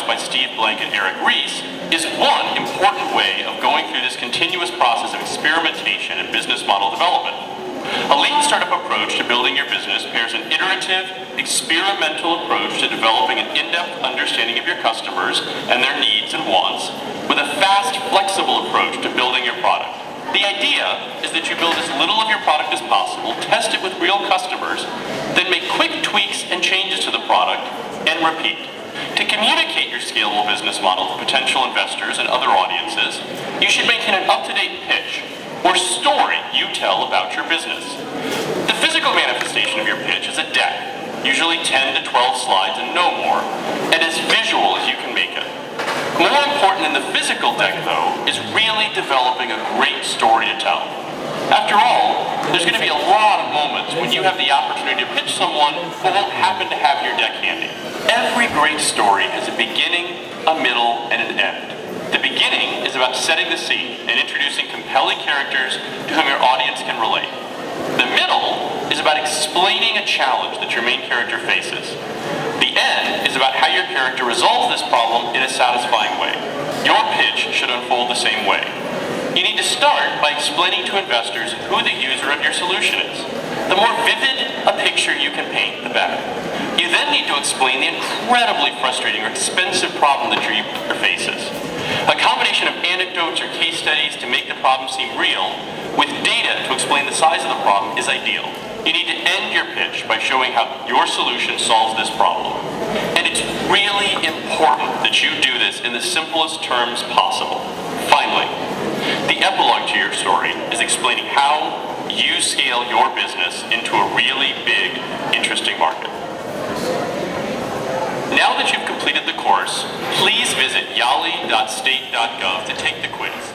by Steve Blank and Eric Ries, is one important way of going through this continuous process of experimentation and business model development. A lean startup approach to building your business pairs an iterative, experimental approach to developing an in-depth understanding of your customers and their needs and wants, with a fast, flexible approach to building your product. The idea is that you build as little of your product as possible, test it with real customers, then make quick tweaks and changes to the product, and repeat. To communicate your scalable business model to potential investors and other audiences, you should maintain an up-to-date pitch or story you tell about your business. The physical manifestation of your pitch is a deck, usually 10 to 12 slides and no more, and as visual as you can make it. More important than the physical deck, though, is really developing a great story to tell. After all, there's going to be a lot of moments when you have the opportunity to pitch someone who won't happen to have your deck handy. Every great story has a beginning, a middle, and an end. The beginning is about setting the scene and introducing compelling characters to whom your audience can relate. The middle is about explaining a challenge that your main character faces. The end is about how your character resolves this problem in a satisfying way. Your pitch should unfold the same way. You need to start by explaining to investors who the user of your solution is. The more vivid a picture you can paint, the better. You then need to explain the incredibly frustrating or expensive problem that your user faces. A combination of anecdotes or case studies to make the problem seem real, with data to explain the size of the problem, is ideal. You need to end your pitch by showing how your solution solves this problem. And it's really important that you do this in the simplest terms possible. Finally, the epilogue to your story is explaining how you scale your business into a really big, interesting market. Now that you've completed the course, please visit yali.state.gov to take the quiz.